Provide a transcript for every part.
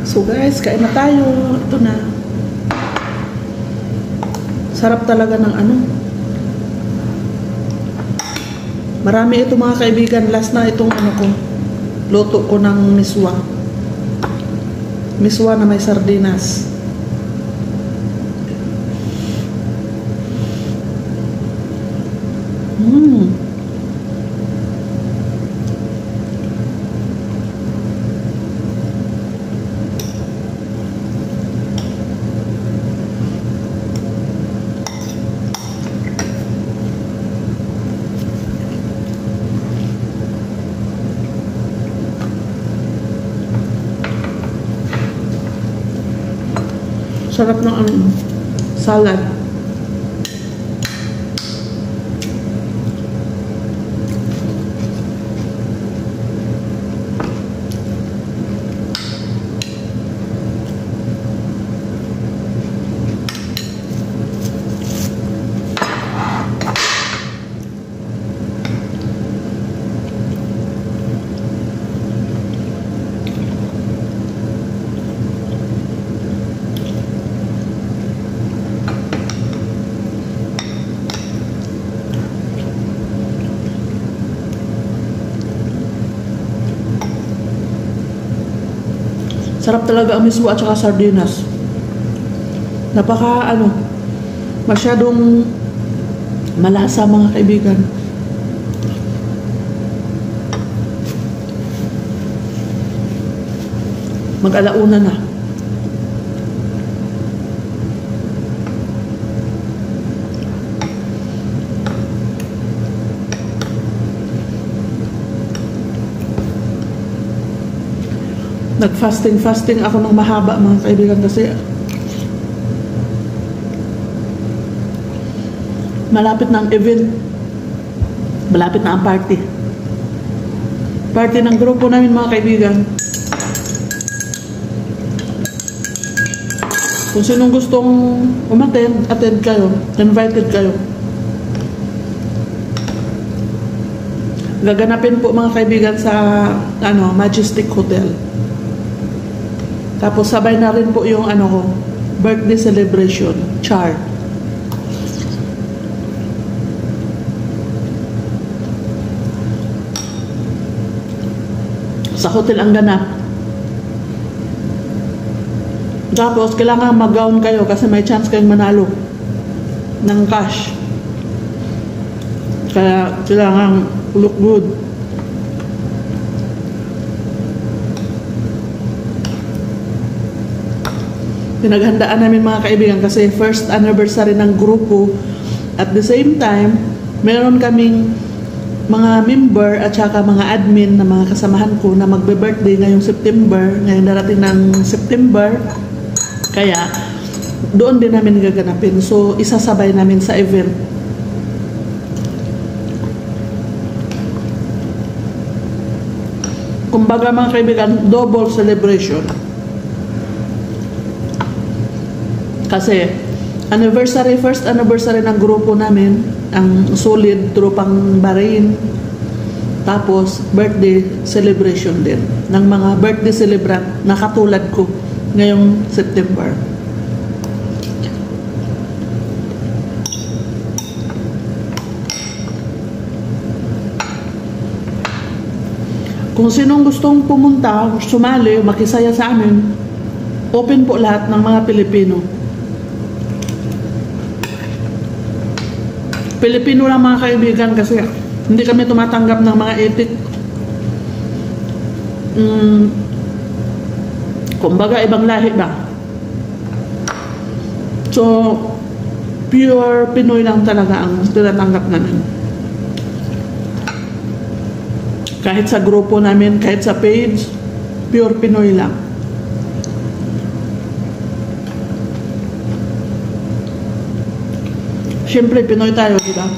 So guys, kain na tayo. Ito na. Sarap talaga ng ano. Marami ito mga kaibigan. Last na itong ano ko. Luto ko ng miswa. Miswa na may sardinas. Sarap ng salad. Sarap talaga ang miswa at saka sardinas. Napaka masyadong malasa mga kaibigan. Mag-alauna na. Nag-fasting ako ng mahaba mga kaibigan kasi malapit na ang event. Malapit na ang party. Party ng grupo namin mga kaibigan. Kung sinong gustong attend kayo. Invited kayo. Gaganapin po mga kaibigan sa Majestic Hotel. Tapos sabay na rin po yung birthday celebration, char. Sa hotel ang ganap. Tapos kailangan mag-gown kayo kasi may chance kayong manalo ng cash. Kaya kailangan look good. Pinaghandaan namin mga kaibigan kasi first anniversary ng grupo. At the same time, meron kaming mga member at saka mga admin na mga kasamahan ko na magbe-birthday ngayong September. Ngayon darating ng September. Kaya, doon din namin gaganapin. So, isasabay namin sa event. Kumbaga mga kaibigan, double celebration. Kasi first anniversary ng grupo namin, ang solid tropang Bahrain. Tapos birthday celebration din ng mga birthday celebrant na katulad ko ngayong September. Kung sinong gustong pumunta, sumali, makisaya sa amin, open po lahat ng mga Pilipino. Pilipino lang mga kaibigan kasi hindi kami tumatanggap ng mga etik. Kumbaga ibang lahi ba? So, pure Pinoy lang talaga ang tinatanggap namin. Kahit sa grupo namin, kahit sa page, pure Pinoy lang. Siyempre, Pinoy tayo, di ba?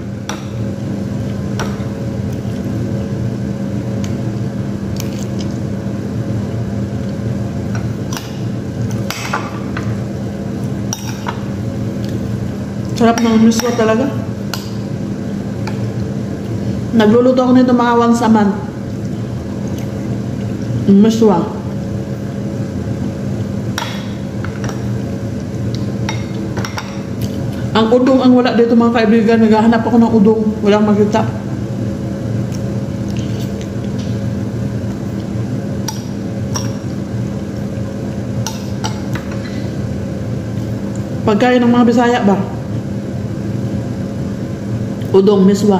Sarap ng miswa talaga. Nagluluto ako nito mga once a month. Miswa. Ang udong ang wala dito mga kaibigan. Naghahanap ako ng udong. Walang makita. Pagkain ng mga Bisaya ba? Udong, miswa.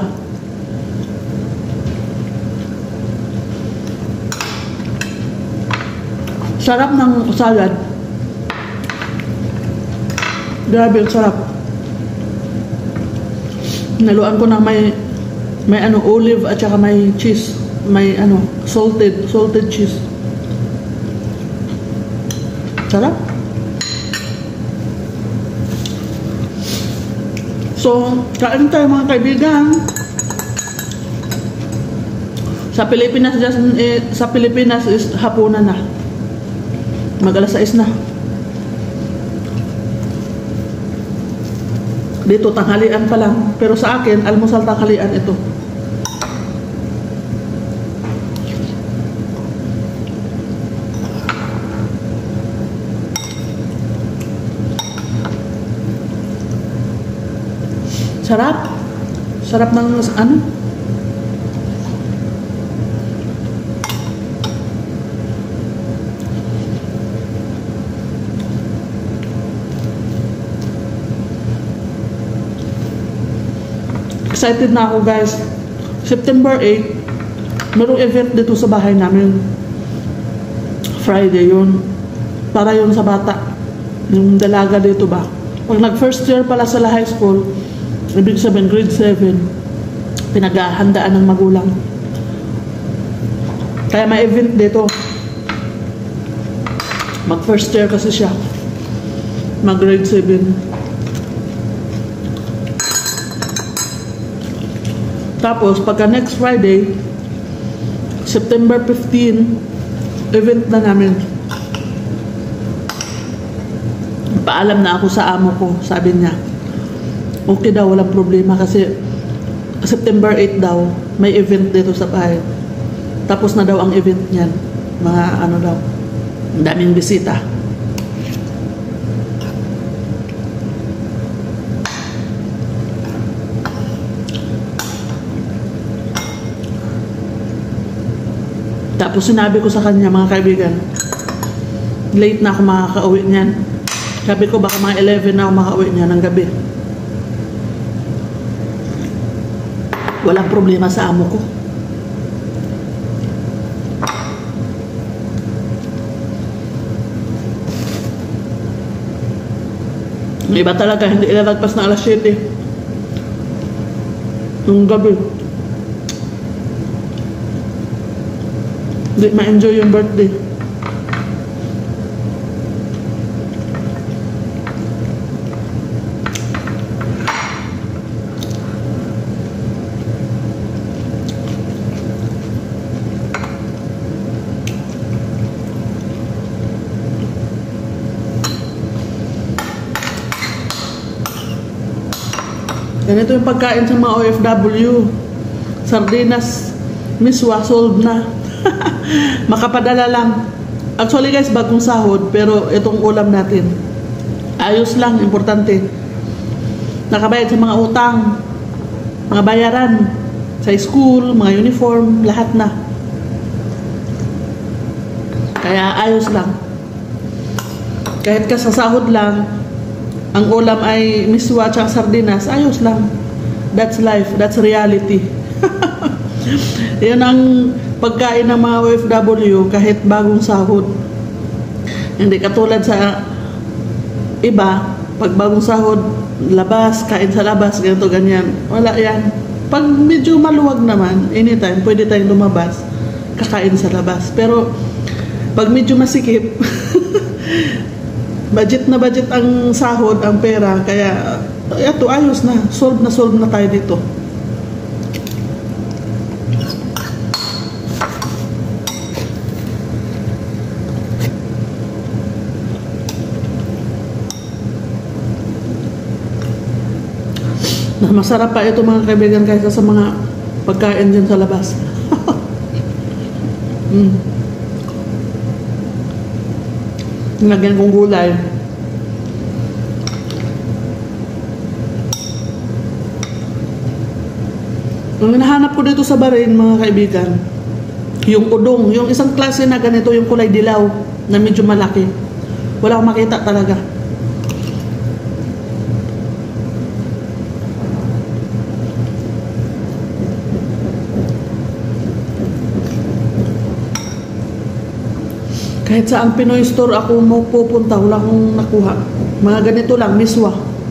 Sarap ng salad. Grabe, sarap. Naluan ko na may ano olive at saka may cheese, may ano salted cheese. Sarap. So, kain tayo mga kaibigan. Sa Pilipinas is hapunan na. Mag-alas 6 na. Dito tanghalian pa lang. Pero sa akin, almusal tanghalian ito. Sarap. Sarap ng ano. Excited na ako guys. September 8, merong event dito sa bahay namin. Friday yun. Para yun sa bata. Yung dalaga dito ba. Pag nag first year pala sa high school, ibig sabihin grade 7, pinaghahandaan ng magulang. Kaya may event dito. Mag first year kasi siya. Mag grade 7. Tapos, pagka next Friday, September 15, event na namin. Paalam na ako sa amo ko, sabi niya. Okay daw, walang problema kasi September 8 daw, may event dito sa bahay. Tapos na daw ang event niyan. Mga ano daw, daming bisita. Tapos sinabi ko sa kanya, mga kaibigan, late na ako makaka-uwi niyan. Sabi ko baka mga 11 na ako makaka-uwi niyan ng gabi. Walang problema sa amo ko. Yung iba talaga, hindi ilalagpas na alas 7. Yung gabi. Hindi ma-enjoy yung birthday. Ganito yung pagkain sa mga OFW. Sardinas, miswa, sold na. Makapadala lang. Actually guys, bagong sahod, pero itong ulam natin ayos lang, importante. Nakabayad sa mga utang, mga bayaran sa school, mga uniform, lahat na. Kaya ayos lang. Kahit ka sa sahod lang, ang ulam ay miswa at sardinas, ayos lang. That's life, that's reality. Yan ang pagkain ng mga OFW kahit bagong sahod. Hindi katulad sa iba, pag bagong sahod, labas, kain sa labas, ganito, ganyan. Wala yan. Pag medyo maluwag naman, anytime, pwede tayong lumabas, kakain sa labas. Pero, pag medyo masikip, budget ang sahod, ang pera, kaya, ito, ayos na. Solve na tayo dito. Masarap pa ito mga kaibigan kaysa sa mga pagkain dyan sa labas. Lagyan kong gulay. Ang hinahanap ko dito sa Bahrain, mga kaibigan, yung udong, yung isang klase na ganito, yung kulay dilaw na medyo malaki. Wala akong makita talaga. Kahit sa ang Pinoy store ako mo pupunta, wala akong nakuha. Mga ganito lang, miswa.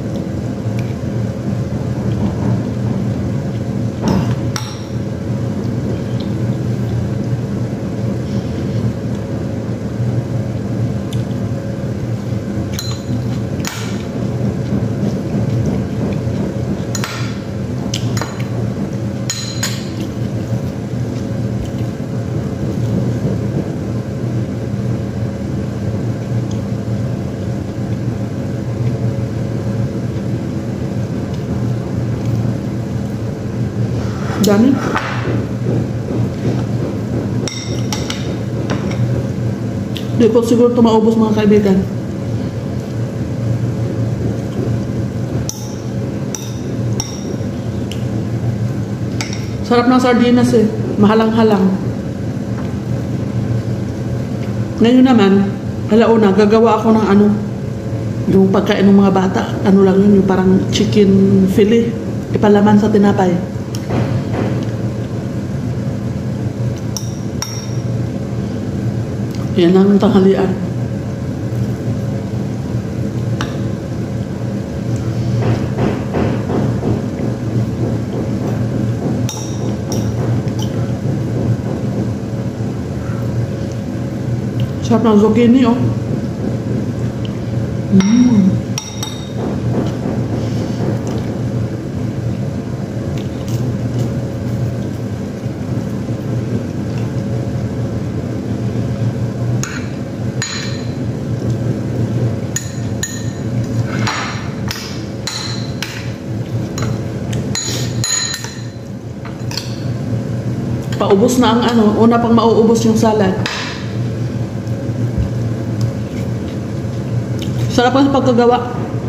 Dami. Di ko siguro ito maubos, mga kaibigan. Sarap ng sardinas eh. Mahalang-halang. Ngayon naman, alauna, gagawa ako ng ano, yung pagkain ng mga bata. Ano lang yun, yung parang chicken fillet. Ipalaman sa tinapay. Yan ang tanghalian. Sarap ng zucchini, oh. Paubos na ang ano, una pang mauubos yung salad. Sarap ang pagkagawa.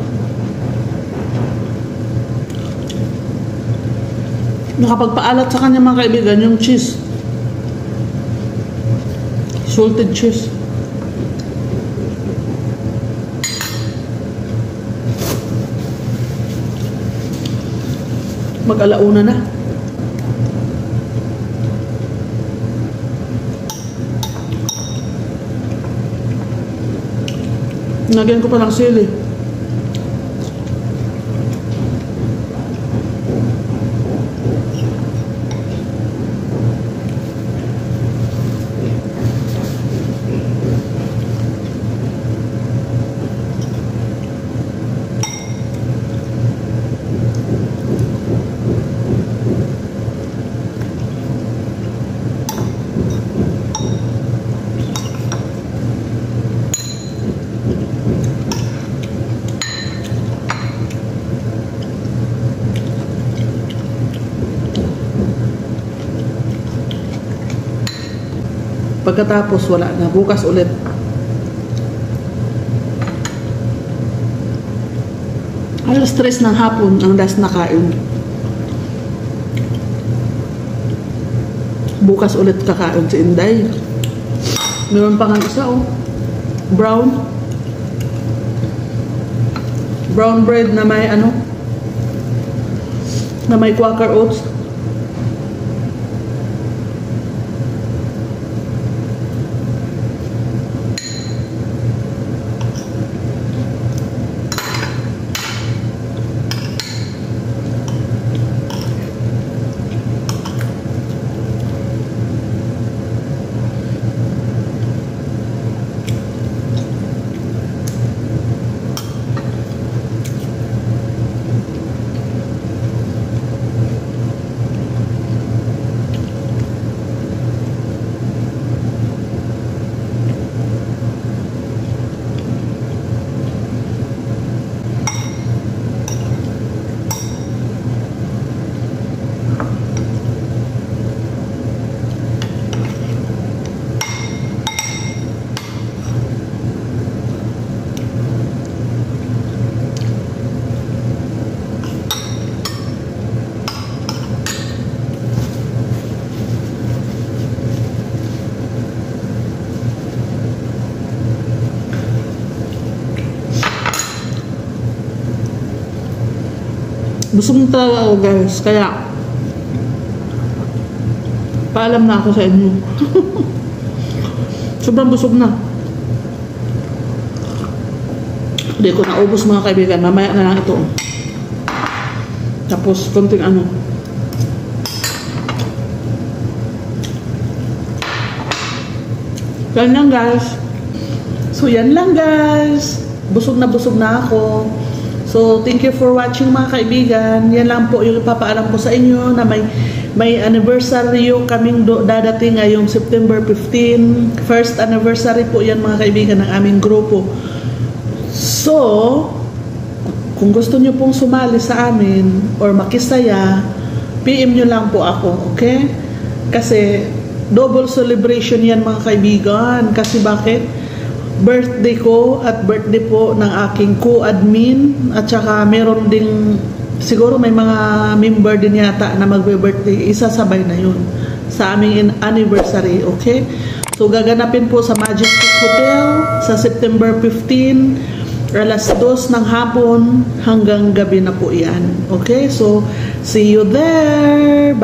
Nakapagpaalat sa kanya, mga kaibigan, yung cheese. Salted cheese. Mag-alauna na. Nagyan ko pa ng sili. Pagkatapos, wala na. Bukas ulit. Alas 3 ng hapon ang last na kain. Bukas ulit kakain si Inday. Meron pa nga isa, oh. Brown. Brown bread na may ano, na may Quaker oats. Busog na talaga ako guys, kaya paalam na ako sa inyo. Sobrang busog na. Hindi ko naubos mga kaibigan, mamaya na lang ito. Tapos konting ano. Yan lang guys. So yan lang guys. Busog na ako. So thank you for watching mga kaibigan. Yan lang po yung ipapaalam ko sa inyo na may anniversary kaming dadating ngayong September 15. First anniversary po yan mga kaibigan ng aming grupo. So kung gusto nyo pong sumali sa amin or makisaya, PM nyo lang po ako, okay? Kasi double celebration yan mga kaibigan. Kasi bakit? Birthday ko at birthday po ng aking co-admin at saka meron ding siguro may mga member din yata na magbe-birthday. Isasabay na yun sa aming anniversary, okay? So gaganapin po sa Majestic Hotel sa September 15 alas 2 ng hapon hanggang gabi na po yan, okay? So see you there. Bye.